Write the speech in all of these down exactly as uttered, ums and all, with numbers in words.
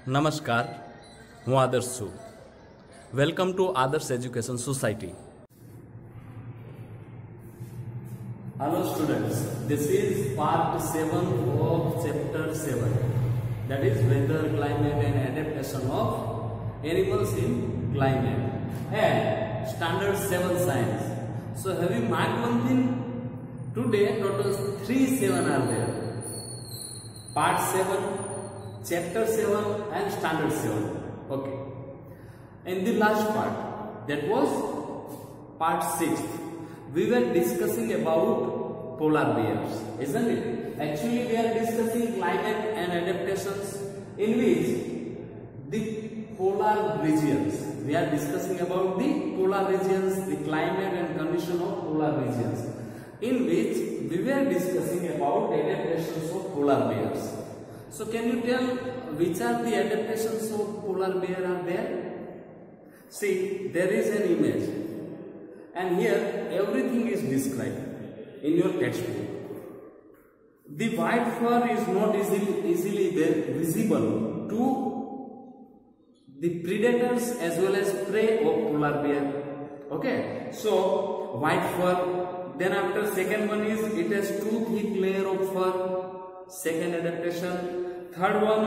નમસ્કાર, હું આદર્શ છું. Welcome to Adarsh education society. Hello students, this is part seven of chapter seven, that is weather, climate and adaptation of animals in climate and standard seven science. So have you marked one thing? Today total three seven are there. Part seven, chapter seven and standard seven. Okay. In the last part, that was part six, we were discussing about polar bears, isn't it? Actually we are discussing climate and adaptations in which the polar regions, we are discussing about the polar regions, the climate and condition of polar regions, in which we were discussing about adaptations of polar bears. So can you tell which are the adaptations of polar bear are there? See, there is an image and here everything is described in your textbook. The white fur is not easily, easily there visible to the predators as well as prey of polar bear. Okay, so white fur. Then after second one is it has two thick layer of fur. Second adaptation. Third one,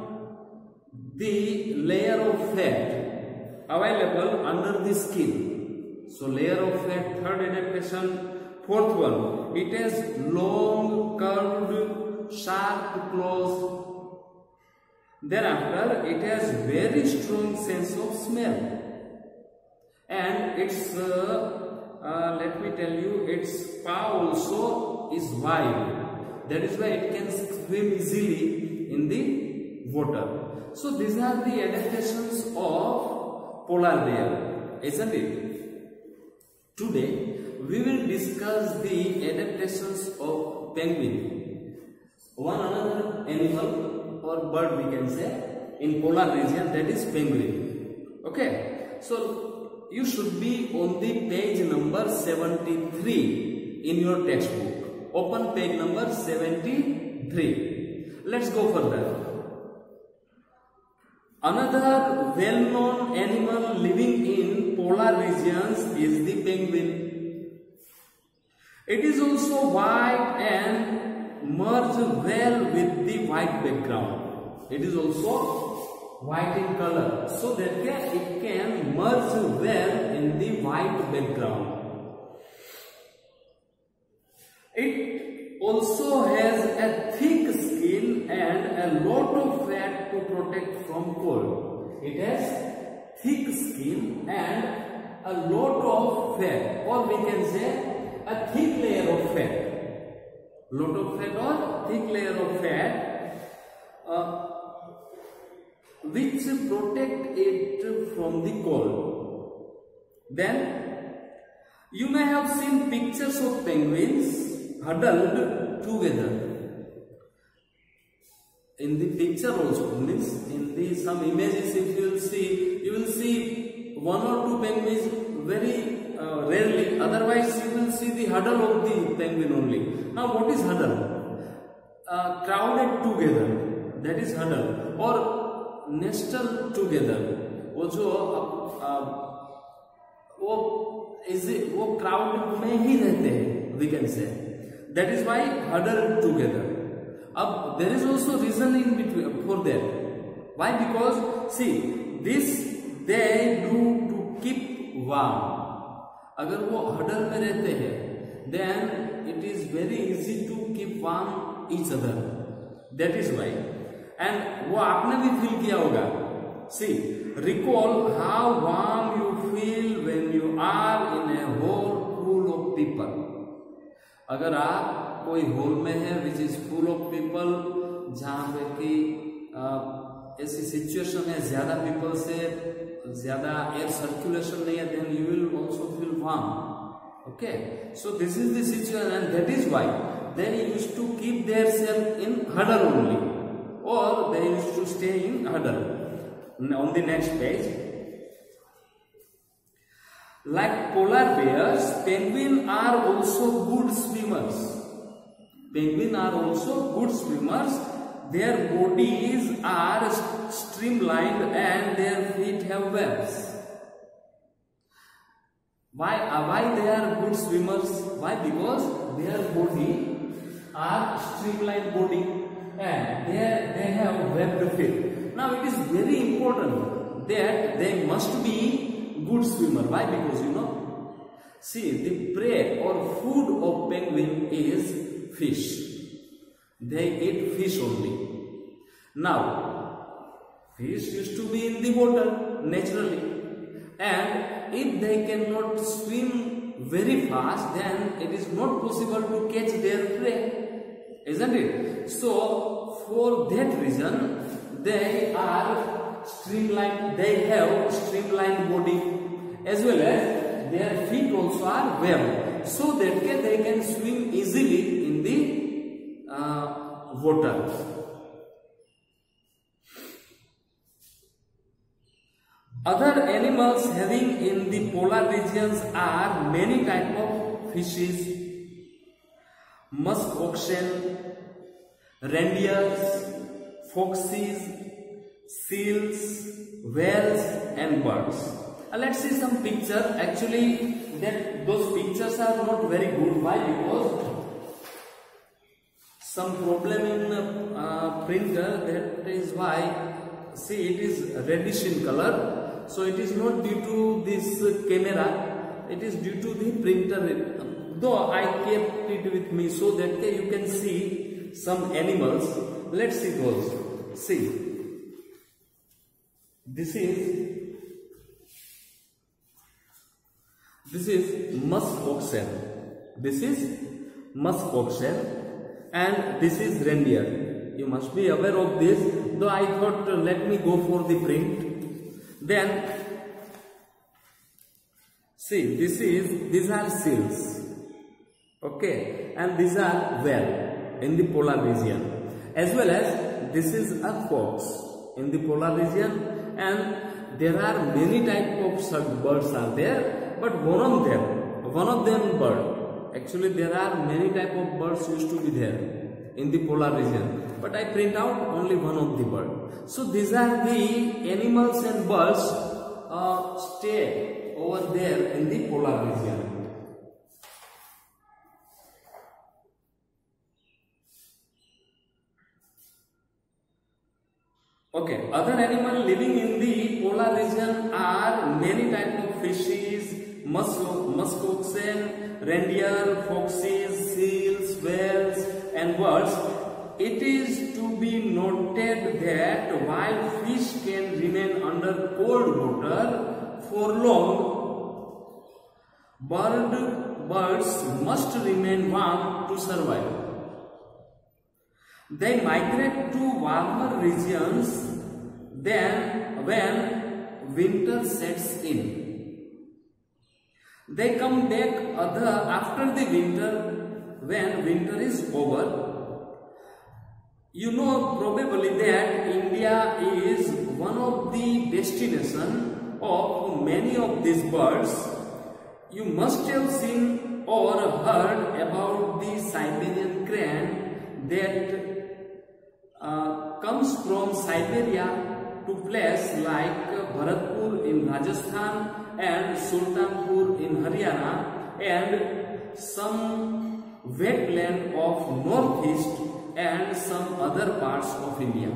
the layer of fat available under the skin. So layer of fat, third adaptation. Fourth one, it has long, curved, sharp claws. Thereafter, it has very strong sense of smell, and its uh, uh, let me tell you, its paw also is wide. That is why it can swim easily in the water. So these are the adaptations of polar bear, isn't it? Today we will discuss the adaptations of penguin, one another animal or bird we can say in polar region, that is penguin. Okay, so you should be on the page number seventy-three in your textbook. Open page number seventy-three. Let's go further. Another well-known animal living in polar regions is the penguin. It is also white and merge well with the white background. It is also white in color, so that it can merge well in the white background. It also has a thick skin and a lot of fat to protect from cold. It has thick skin and a lot of fat, or we can say a thick layer of fat. Lot of fat or thick layer of fat uh, which protect it from the cold. Then you may have seen pictures of penguins huddled together. In the picture also, means in the some images, if you will see, you will see one or two penguins very uh, rarely. Otherwise, you will see the huddle of the penguin only. Now, what is huddle? Uh, crowded together. That is huddle. Or nestled together. वो जो वो इसे वो crowd में ही रहते हैं, we can say. That is why huddled together. Ab, there is also reason in between for that. Why? Because see, this they do to keep warm. अगर वो huddle में रहते हैं, then it is very easy to keep warm each other. That is why. And वो आपने भी feel किया होगा. See, recall how warm you feel when you are in a hall full of people. अगर आप कोई हॉल में है which is full of people, जहाँ पे कि ऐसी सिचुएशन है ज्यादा पीपल से ज्यादा एयर सर्कुलेशन नहीं है, then you will also feel warm. Okay, so this is the situation and that is why they used to keep their self in huddle only, और they used to stay in huddle. On the next page, like polar bears, penguin are also good swimmers. Penguin are also good swimmers. Their bodies are streamlined and their feet have webs. Why, uh, why they are good swimmers? Why? Because their body are streamlined body and they, they have webbed feet. Now it is very important that they must be good swimmer. Why? Because you know, see, the prey or food of penguin is fish. They eat fish only. Now, fish used to be in the water naturally, and if they cannot swim very fast, then it is not possible to catch their prey, isn't it? So, for that reason, they are streamlined. They have streamlined body as well as their feet also are webbed, so that they can swim easily in the uh, water. Other animals having in the polar regions are many types of fishes, musk oxen, reindeers, foxes, seals, whales and birds. Uh, let's see some picture. Actually, that those pictures are not very good. Why? Because some problem in uh, printer. That is why. See, it is reddish in color. So it is not due to this uh, camera. It is due to the printer. Though I kept it with me so that uh, you can see some animals. Let's see those. See, this is. This is musk oxen. This is musk oxen, and this is reindeer. You must be aware of this. Though I thought, uh, let me go for the print. Then, see, this is these are seals. Okay, and these are whale in the polar region, as well as this is a fox in the polar region, and there are many types of birds are there. But one of them, one of them bird. Actually, there are many type of birds used to be there in the polar region. But I print out only one of the bird. So these are the animals and birds uh, stay over there in the polar region. Okay, other animals living in the polar region are many types of fishes. Musk, musk oxen, reindeer, foxes, seals, whales and birds. It is to be noted that while fish can remain under cold water for long, bird, birds must remain warm to survive. They migrate to warmer regions then when winter sets in. They come back other after the winter when winter is over. You know probably that India is one of the destination of many of these birds. You must have seen or heard about the Siberian crane that uh, comes from Siberia to place like Bharatpur in Rajasthan and Sultanpur in Haryana and some wetland of northeast and some other parts of India.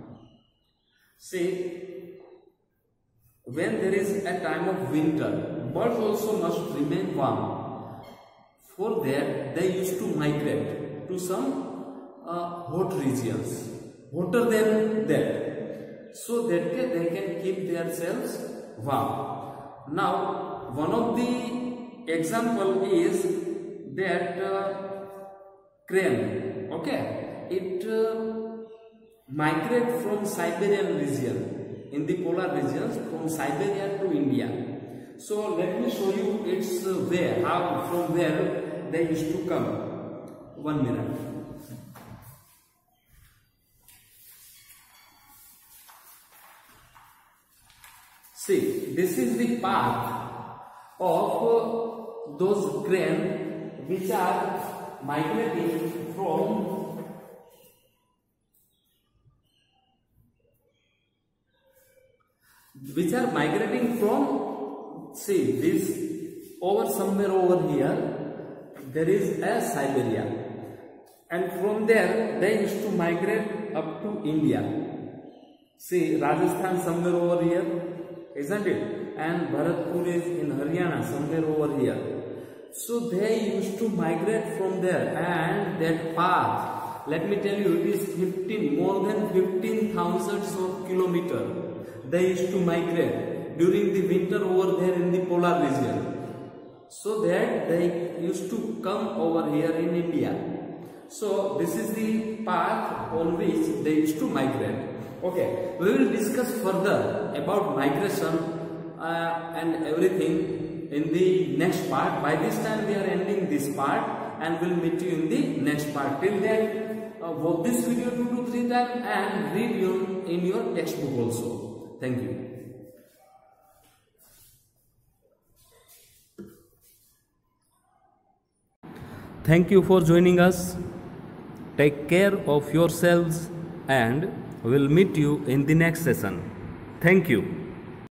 See, when there is a time of winter, birds also must remain warm. For that, they used to migrate to some uh, hot regions, hotter than that, so that they can keep themselves warm. Now, one of the example is that uh, crane. Okay, it uh, migrate from Siberian region in the polar regions from Siberia to India. So let me show you its uh, way, how from where they used to come. One minute. See, this is the path of uh, those crane which are migrating from which are migrating from, see this over somewhere over here there is a Siberia, and from there they used to migrate up to India. See Rajasthan somewhere over here, isn't it? And Bharatpur is in Haryana somewhere over here. So they used to migrate from there, and that path, let me tell you, it is fifteen, more than fifteen thousand of kilometers. They used to migrate during the winter over there in the polar region. So that they used to come over here in India. So this is the path on which they used to migrate. Okay, we will discuss further about migration uh, and everything in the next part. By this time we are ending this part, and we'll meet you in the next part. Till then, uh, watch this video two to three times and read your, in your textbook also. Thank you. Thank you for joining us. Take care of yourselves, and we'll meet you in the next session. Thank you.